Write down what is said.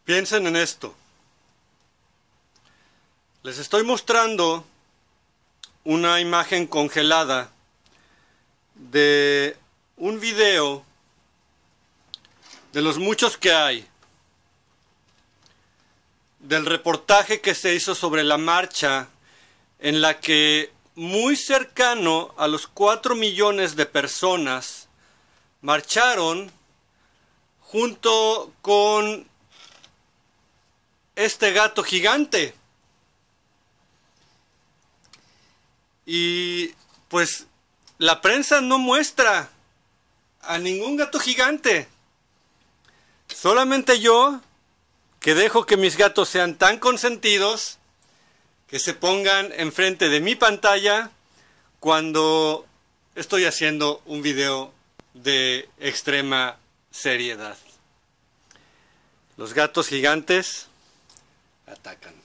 Piensen en esto. Les estoy mostrando una imagen congelada de un video de los muchos que hay, del reportaje que se hizo sobre la marcha en la que muy cercano a los 4 millones de personas marcharon junto con este gato gigante. Y pues la prensa no muestra a ningún gato gigante. Solamente yo, que dejo que mis gatos sean tan consentidos que se pongan enfrente de mi pantalla cuando estoy haciendo un video de extrema seriedad. Los gatos gigantes atacan.